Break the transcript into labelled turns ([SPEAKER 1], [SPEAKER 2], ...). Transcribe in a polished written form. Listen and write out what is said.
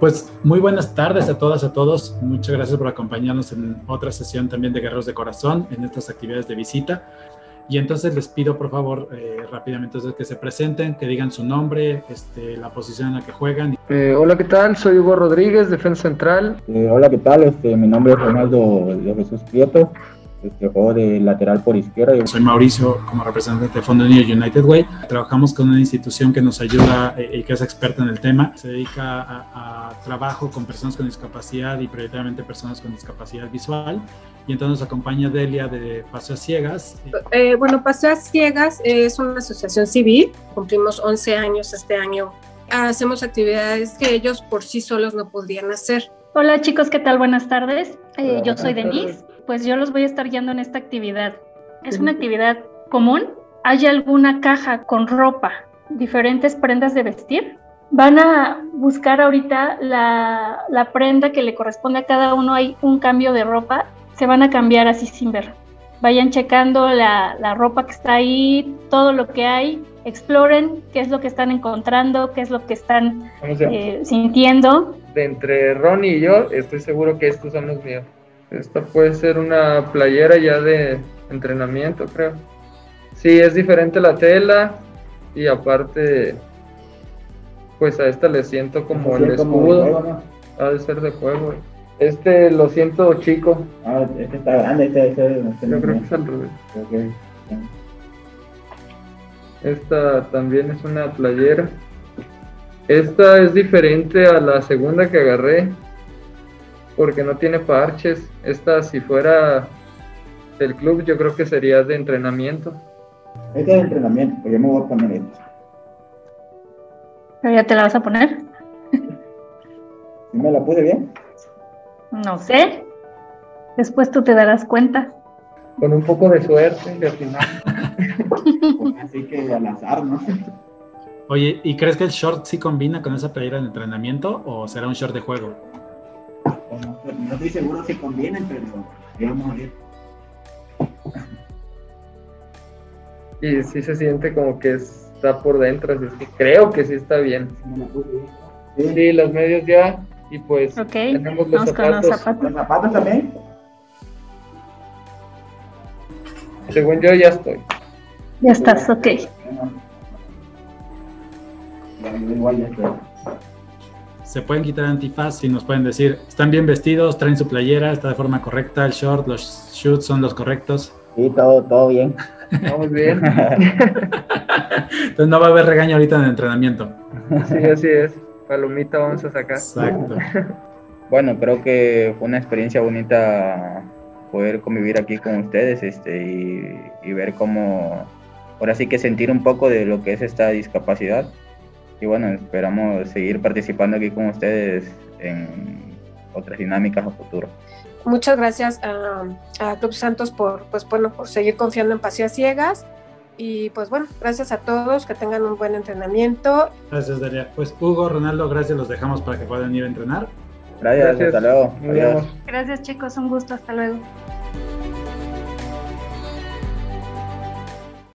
[SPEAKER 1] Pues muy buenas tardes a todas, a todos. Muchas gracias por acompañarnos en otra sesión también de Guerreros de Corazón, en estas actividades de visita. Y entonces les pido, por favor, rápidamente que se presenten, que digan su nombre, la posición en la que juegan.
[SPEAKER 2] Hola, ¿qué tal? Soy Hugo Rodríguez, defensa central.
[SPEAKER 3] Hola, ¿qué tal? Mi nombre es Ronaldo de Jesús Prieto. Juego de lateral por izquierda.
[SPEAKER 1] Soy Mauricio, como representante de Fondo Niño United Way. Trabajamos con una institución que nos ayuda y que es experta en el tema. Se dedica a trabajo con personas con discapacidad y prioritariamente personas con discapacidad visual. Y entonces nos acompaña Delia de Paseo a Ciegas.
[SPEAKER 4] Bueno, Paseo a Ciegas es una asociación civil. Cumplimos 11 años este año. Hacemos actividades que ellos por sí solos no podrían hacer.
[SPEAKER 5] Hola chicos, ¿qué tal? Buenas tardes. Yo soy Denise. Pues yo los voy a estar guiando en esta actividad. Es una actividad común. ¿Hay alguna caja con ropa, diferentes prendas de vestir? Van a buscar ahorita la prenda que le corresponde a cada uno. Hay un cambio de ropa. Se van a cambiar así sin ver. Vayan checando la ropa que está ahí, todo lo que hay. Exploren qué es lo que están encontrando, qué es lo que están sintiendo.
[SPEAKER 2] De entre Ronnie y yo, estoy seguro que estos son los míos. Esta puede ser una playera ya de entrenamiento, creo. Sí, es diferente la tela y aparte, pues a esta le siento como el escudo. ¿No? Ha de ser de juego. Este lo siento chico.
[SPEAKER 3] Ah, este está grande,
[SPEAKER 2] yo creo que es al revés.
[SPEAKER 3] Okay.
[SPEAKER 2] Esta también es una playera. Esta es diferente a la segunda que agarré, porque no tiene parches. Esta, si fuera del club, yo creo que sería de entrenamiento.
[SPEAKER 3] Este es de entrenamiento, pues yo me voy a poner esto.
[SPEAKER 5] ¿Pero ya te la vas a poner?
[SPEAKER 3] ¿Sí me la puse bien?
[SPEAKER 5] No sé. Después tú te darás cuenta.
[SPEAKER 2] Con un poco de suerte, y al final.
[SPEAKER 3] Así que al azar, ¿no?
[SPEAKER 1] Oye, ¿y crees que el short sí combina con esa playera de entrenamiento o será un short de juego?
[SPEAKER 3] No estoy seguro si convienen, pero vamos a ver.
[SPEAKER 2] Y sí se siente como que está por dentro, así que creo que sí está bien. Sí, los medios ya, y pues tenemos los zapatos.
[SPEAKER 5] Con los zapatos.
[SPEAKER 3] ¿Los zapatos también?
[SPEAKER 2] Según yo ya estoy.
[SPEAKER 5] Ya estás, ok.
[SPEAKER 3] Igual ya estoy.
[SPEAKER 1] Se pueden quitar el antifaz y nos pueden decir, ¿están bien vestidos? ¿Traen su playera? ¿Está de forma correcta? ¿El short, los shorts son los correctos?
[SPEAKER 3] Sí, todo bien.
[SPEAKER 2] Vamos bien.
[SPEAKER 1] Entonces no va a haber regaño ahorita en el entrenamiento.
[SPEAKER 2] Sí, así es. Palomita vamos a sacar.
[SPEAKER 1] Exacto.
[SPEAKER 3] Bueno, creo que fue una experiencia bonita poder convivir aquí con ustedes y ver cómo, ahora sí que sentir un poco de lo que es esta discapacidad. Y bueno, esperamos seguir participando aquí con ustedes en otras dinámicas a futuro.
[SPEAKER 4] Muchas gracias a Club Santos por seguir confiando en Paseo a Ciegas. Y pues bueno, gracias a todos, que tengan un buen entrenamiento.
[SPEAKER 1] Gracias, Daria. Pues Hugo, Ronaldo, gracias, los dejamos para que puedan ir a entrenar.
[SPEAKER 3] Gracias. Hasta luego.
[SPEAKER 2] Adiós.
[SPEAKER 5] Gracias chicos, un gusto, hasta luego.